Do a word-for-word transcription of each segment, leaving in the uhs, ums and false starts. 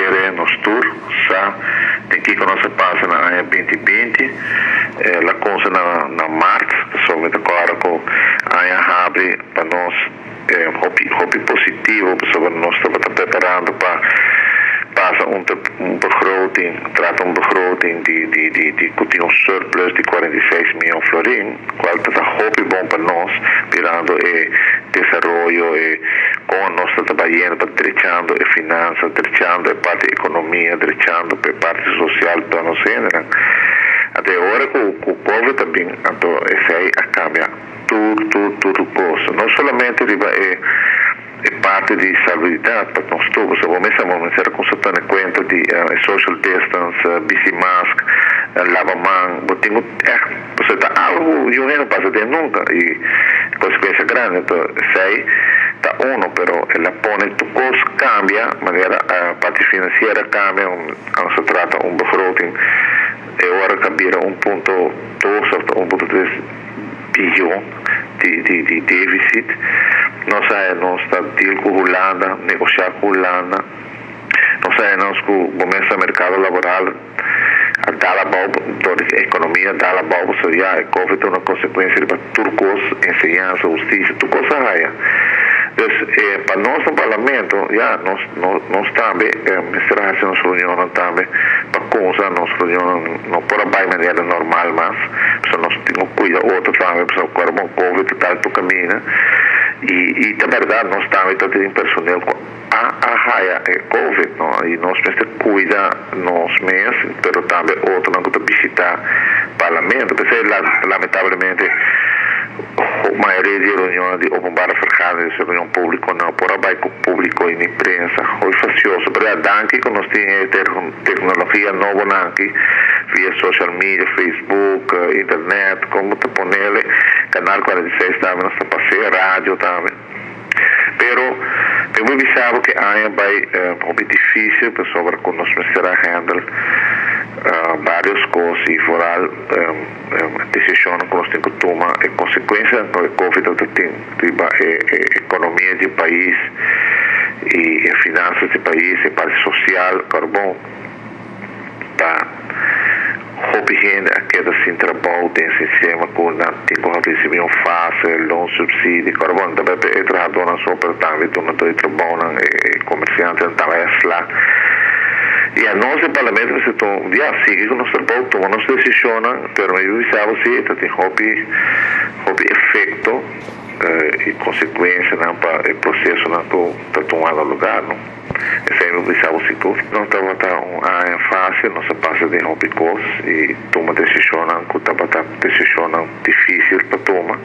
Tere, nos tour, sa, tem que que nós passa na ano vinte vinte, eh, la coisa na, na março, somente agora com a ano abre para nós, eh, hobby, hobby positivo, pessoal, nós estamos preparando para passa um, um begroting, trata um begroting die, die, die, die, die tem um surplus de quarenta e seis milhões florim, qual é um hobby bom para nós, virando e desenvolvimento e com nós trabalhando, trechando e finanças, trechando a parte economia, trechando a parte social para nós ainda. Até agora com o Covid também, então esse aí cambia tudo, tudo, tudo coisa. Não somente riba é é parte de salubridade para nós todos. O momento estamos consultando conta de uh, social distance, uh, B C mask, uh, lava mão. Tenho é, você está algo e não passa de nunca e consequência grande. Então, sei está uno, pero ela põe tu costo cambia, maneira a parte financeira cambia, um, se trata um begroting e agora cambia um ponto dois ou um ponto três bilhão de, de, de déficit. Nós não está deal com a Holanda, negociar com a Holanda. Nós sabemos que o momento do mercado laboral a dá a economia dá a boba, so já a Covid é uma consequência para turcos, ensinança, justiça, tudo coisa raia. Então, eh, para nós no parlamento, já nós, nós, nós também, eh, mestre nossa reunião também, para coisa, nossa reunião não pode vai de maneira normal, mas nós temos que cuidar outro também, para o corpo Covid tal tu caminha. E, e na verdade nós também temos personal a a raia é Covid, não? E nós precisamos cuidar nós mesmos, mas também outro não pode visitar o parlamento, porque lamentavelmente a maioria de reuniões de bombar ferrada de reunião pública não por vai com o público e na imprensa, foi facioso, mas danke que nós temos tecnologia nova aqui via social media, Facebook, internet, como te ponele, canal quarenta e seis também nós está passando, rádio também. Pero eu me avisava que amanhã vai uh, um pouco difícil, pessoal, para que nós precisamos handle uh, várias coisas e foral um, um, decisão que nós temos que tomar e consequência do Covid tem a economia do país e as finanças do país, a parte social, carbon, tá hobby gente a queda sem trabalho tem sistema com não tem como receber um fácil loan subsídio carbon também é trabalhador na sua parte do não tem trabalho é comerciante também lá e a nosso parlamento se to dia sigue com nosso trabalho toma nossa decisão pero eu pensava se tem hobby hobby efeito e consequência não para o processo não está tomando lugar não esse é o pensava se tu não estava tão ah, fácil não se passa de hobby coisas e toma decisão que estava tão decisão difícil para tomar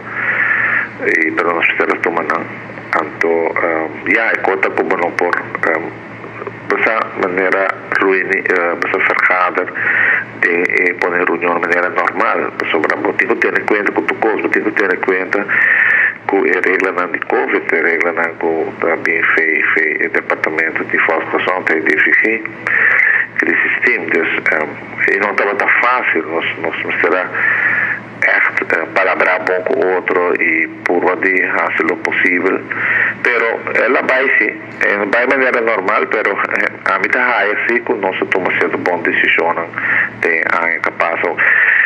e pero nós precisamos tomar não então já é conta como não por dessa maneira ruim dessa ferrada de poner reunião de maneira normal sobre o tem que ter em conta com tu coisa tem que ter em conta com a regra não de Covid a regra não com também fez fez o departamento de falsificação tem déficit aquele sistema e não estava tão fácil nós nós precisamos echt uh, palabrar bom com o outro e por onde fazer o possível pero ela vai sim vai de maneira normal pero a mim está assim que nós tomamos certa boa decisão tem a capaz